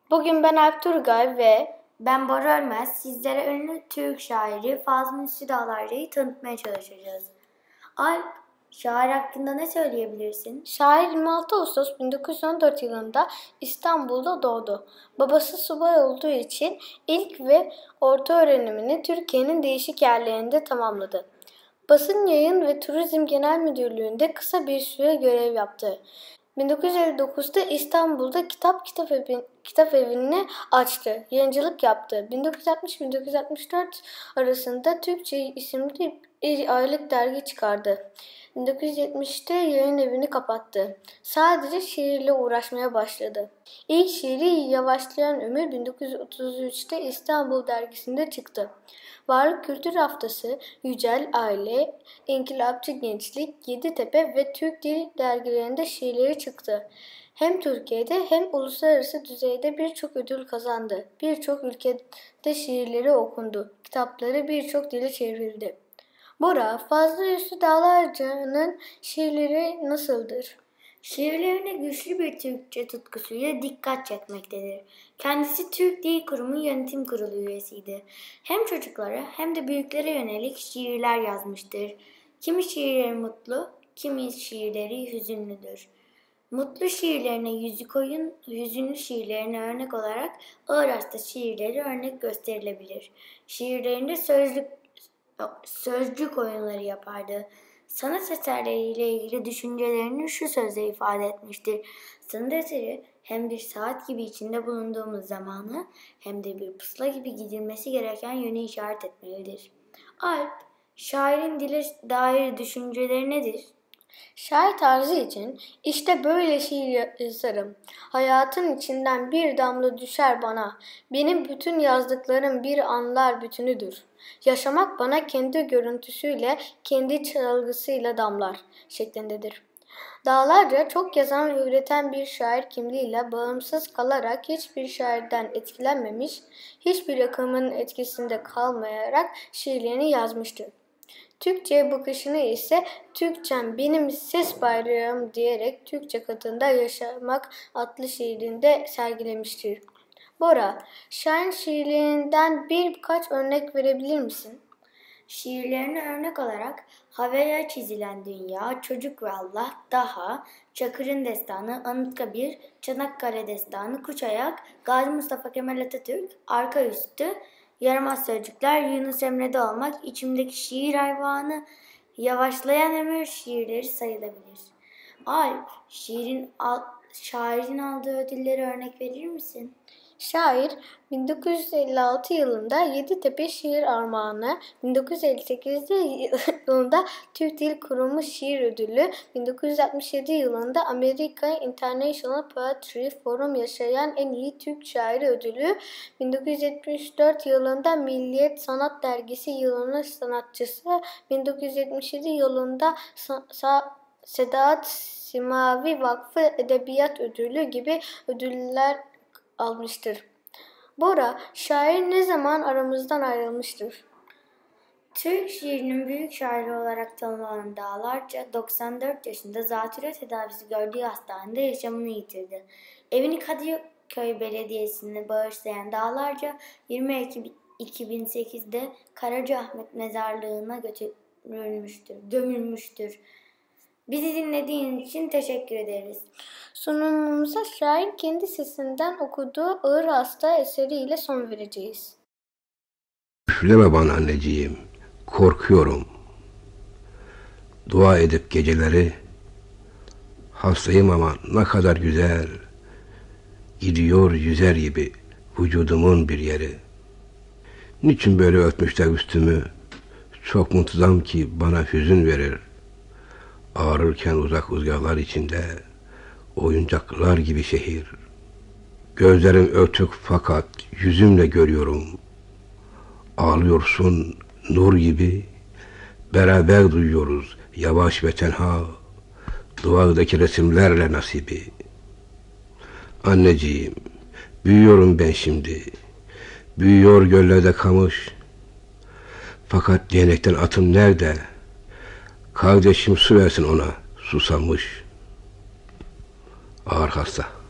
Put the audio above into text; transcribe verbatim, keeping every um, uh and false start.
Bugün ben Alp Turgay ve Ben Bora Ölmez. Sizlere ünlü Türk şairi Fazıl Müslit Dağlarca'yı tanıtmaya çalışacağız. Alp, şair hakkında ne söyleyebilirsin? şair yirmi altı Ağustos bin dokuz yüz on dört yılında İstanbul'da doğdu. Babası subay olduğu için ilk ve orta öğrenimini Türkiye'nin değişik yerlerinde tamamladı. Basın Yayın ve Turizm Genel Müdürlüğü'nde kısa bir süre görev yaptı. bin dokuz yüz elli dokuzda İstanbul'da Kitap Kitap, Evi, Kitap Evi'ni açtı. Yayıncılık yaptı. bin dokuz yüz altmış - bin dokuz yüz altmış dört arasında Türkçe isimli bir aylık dergi çıkardı. bin dokuz yüz yetmişte yayın evini kapattı. Sadece şiirle uğraşmaya başladı. İlk şiiri Yavaşlayan Ömür bin dokuz yüz otuz üçte İstanbul dergisinde çıktı. Varlık Kültür Haftası, Yücel Aile, İnkılapçı Gençlik, Yeditepe ve Türk Dil dergilerinde şiirleri çıktı. Hem Türkiye'de hem uluslararası düzeyde birçok ödül kazandı. Birçok ülkede şiirleri okundu. Kitapları birçok dile çevrildi. Bora, Fazıl Müslit Dağlarca'nın şiirleri nasıldır? Şiirlerine güçlü bir Türkçe tutkusuyla dikkat çekmektedir. Kendisi Türk Dil Kurumu Yönetim Kurulu üyesiydi. Hem çocuklara hem de büyüklere yönelik şiirler yazmıştır. Kimi şiirleri mutlu, kimi şiirleri hüzünlüdür. Mutlu şiirlerine yüzü koyun, hüzünlü şiirlerine örnek olarak ağır hasta şiirleri örnek gösterilebilir. Şiirlerinde sözlük, sözcük oyunları yapardı. Sanat eserleriyle ilgili düşüncelerini şu sözle ifade etmiştir. Sanat eseri hem bir saat gibi içinde bulunduğumuz zamanı hem de bir pusula gibi gidilmesi gereken yönü işaret etmelidir. Alp, şairin dile dair düşünceleri nedir? Şair tarzı için işte böyle şiir yazarım. Hayatın içinden bir damla düşer bana. Benim bütün yazdıklarım bir anlar bütünüdür. Yaşamak bana kendi görüntüsüyle, kendi çalgısıyla damlar şeklindedir. Dağlarca çok yazan ve üreten bir şair kimliğiyle bağımsız kalarak hiçbir şairden etkilenmemiş, hiçbir akımın etkisinde kalmayarak şiirlerini yazmıştır. Türkçe'ye bakışını ise Türkçem benim ses bayrağım diyerek Türkçe katında yaşamak adlı şiirinde sergilemiştir. Bora, şair şiirlerinden birkaç örnek verebilir misin? Şiirlerine örnek olarak Havaya Çizilen Dünya, Çocuk ve Allah, Daha, Çakır'ın Destanı, Anıtkabir, Çanakkale Destanı, Kuçayak, Gazi Mustafa Kemal Atatürk, Arka Üstü, Yaramaz Sözcükler, Yunus Emre'de Olmak, İçimdeki Şiir Hayvanı, Yavaşlayan Ömür şiirleri sayılabilir. Alp, şiirin al, şairin aldığı ödülleri örnek verir misin? Şair bin dokuz yüz elli altı yılında Yeditepe Şiir Armağanı, bin dokuz yüz elli sekiz yılında Türk Dil Kurumu Şiir Ödülü, bin dokuz yüz altmış yedi yılında Amerika International Poetry Forum Yaşayan En İyi Türk Şairi Ödülü, bin dokuz yüz yetmiş dört yılında Milliyet Sanat Dergisi Yılının Sanatçısı, bin dokuz yüz yetmiş yedi yılında Sa- Sedat Simavi Vakfı Edebiyat Ödülü gibi ödüller almıştır. Bora, şair ne zaman aramızdan ayrılmıştır? Türk şiirinin büyük şairi olarak tanımlanan Dağlarca, doksan dört yaşında zatürre tedavisi gördüğü hastanede yaşamını yitirdi. Evini Kadıköy Belediyesi'ne bağışlayan Dağlarca, yirmi Ekim iki bin sekizde Karacaahmet Mezarlığı'na götürülmüştür, gömülmüştür. Bizi dinlediğin için teşekkür ederiz. Sunumumuza şair kendi sesinden okuduğu Ağır Hasta eseriyle son vereceğiz. Üfleme bana anneciğim, korkuyorum. Dua edip geceleri, hastayım ama ne kadar güzel, gidiyor yüzer gibi vücudumun bir yeri. Niçin böyle örtmüşler üstümü, çok muntazam ki bana hüzün verir. Ağrırken uzak uzaklar içinde, oyuncaklar gibi şehir. Gözlerim örtük fakat yüzümle görüyorum. Ağlıyorsun nur gibi, beraber duyuyoruz yavaş ve tenha, duvardaki resimlerle nasibi. Anneciğim, büyüyorum ben şimdi, büyüyor göllerde kamış. Fakat değnekten atım nerede? Kardeşim su versin ona, susamış. Ağır hasta.